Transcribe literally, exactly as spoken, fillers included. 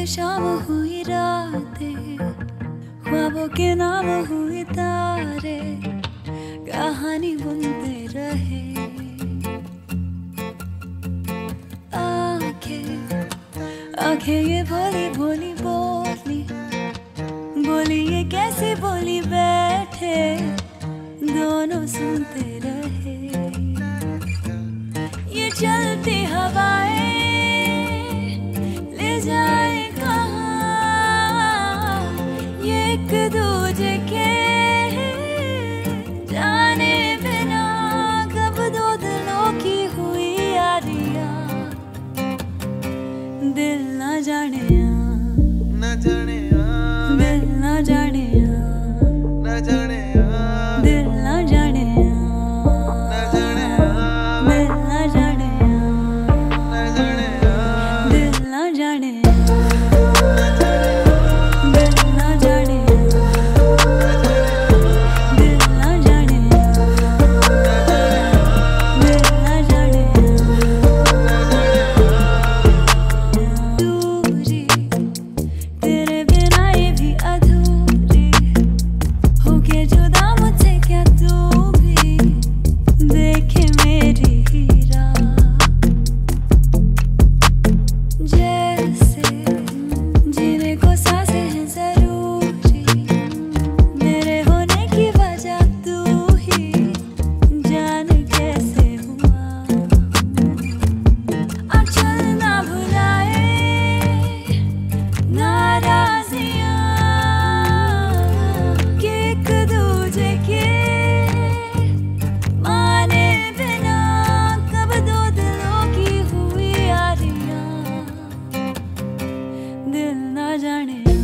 शाम हुई रातें, ख्वाबों के नाम हुए तारे, कहानी बुनते रहे। आंखें आंखें ये भोली भोली बोली, बोली ये कैसी बोली, बैठे दोनों सुनते रहे। ये चलती हवाएं ले जाए कहाँ, ये एक दूजे के जाने बिना कब दो दिलों की हुई यारियां। दिल ना जाने न जाने दिल ना जाने न जाने दिल ना जाने न जाने दिल ना जाने न जाने दिल ना जाने दिल ना जाने दिल ना जाने दिल ना जाने। दूरी तेरे बिना ये भी अधूरी, होके जुदा मुझसे क्या तू भी देखे मेरी हीरा। जैसे जीने को सांसें हैं जरूरी, मेरे होने की वजह तू ही जाने कैसे हुआ। और चलना भुलाए नाराजियां कि एक दूजे के माने बिना कब दो दिलों की हुई यारियां। दिल ना जाने